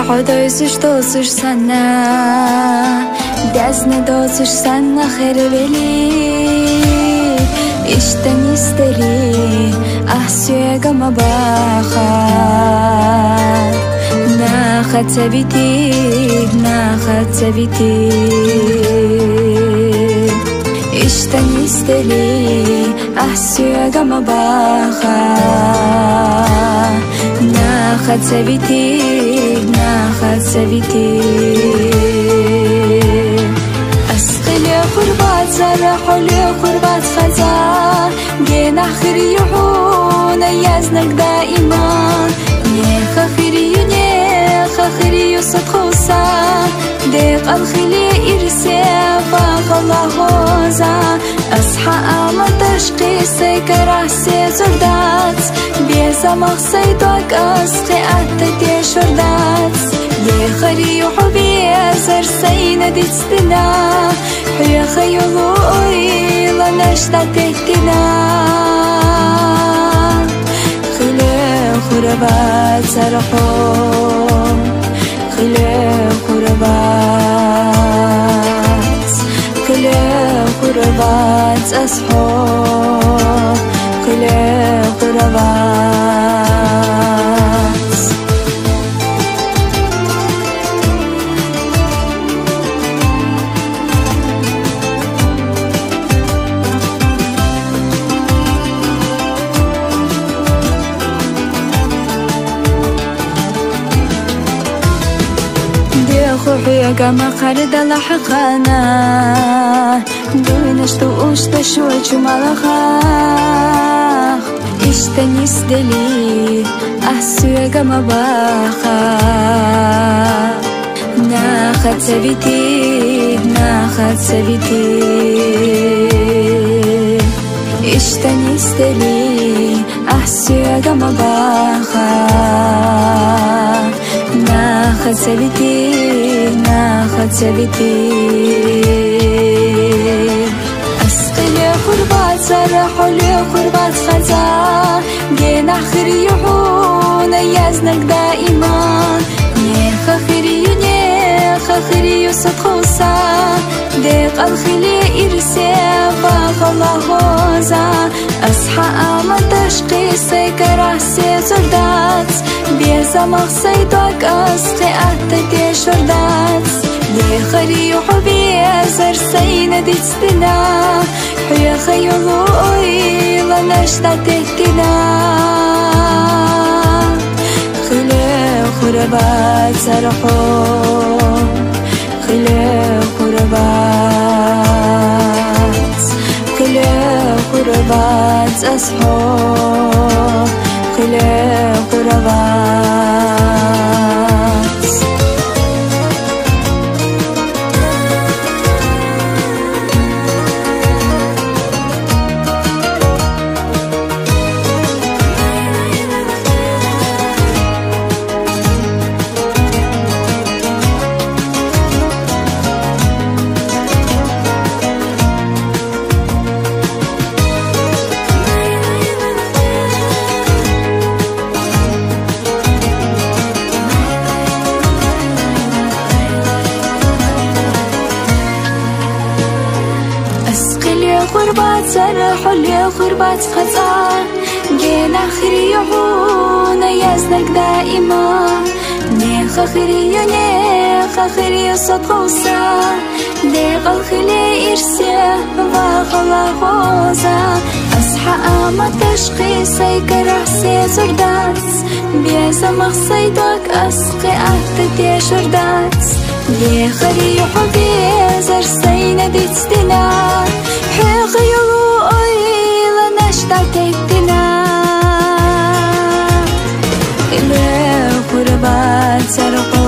Odojsuş dolsuş sana Dezne dolsuş sana Kherbeli İşten isteli Ahsüye gama baxa Naxat sebiti Naxat sebiti İşten isteli Ahsüye gama baxa Naxat sebiti Naxat sebiti أسقلي قربات زرحوا لي قربات خزا جينا خريحون يزنك دائما نيخ خريو نيخ خريو صدخوصا ديق الخلي إرسي فاق الله غوزا أصحى أما تشقي سيكر عسي زردات بيزا مغسيدوك أسقي أتتي شردات يخري حبي أزر سينا ديستنا حيا خيولو إيلا نشتا تهتنا خلي خربات سرحو خلي خربات خلي خربات أصحو خلي خربات خوحي كما قرد لحقنا دونشتو وشتشو مالخاخ اشتنيس دلي أحسو كما باخا ناخد سبيتي ناخد سبيتي اشتنيس دلي أحسو كما باخا ناخد سبيتي ناخد سبيتي أسقلي قربات زرحوا لي قربات خزا جينا خريحون يزنك دائما نيخ خريو نيخ خريو صدخوصا ديق الخلي إرسي فاق الله غوزا أصحى أما تشقي سيكر عسي زردات بيزا مغسيدوك أسقي أتتي شردات يخري حبي أزر سينا ديستنا حيا خيولو إيلا نشتا تهتنا خلي خربات سرحو خلي خربات خلي خربات أصحو خلي خربات قربات زرحوا لي قربات خزا جينا خريحون يزنك دائما نيخ خريو نيخ خريو صدخوصا ديق الخلي إرسي فاق الله غوزا أصحى أما تشقي سيكر عسي زردات بيزا مغسيدوك أسقي أتتي شردات يخري حبي أزر سينا ديستنا حيغيلو إيلا نشتا تهتنا خلي قربات سرقو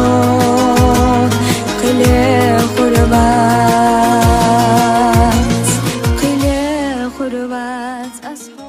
خلي قربات خلي قربات أصحو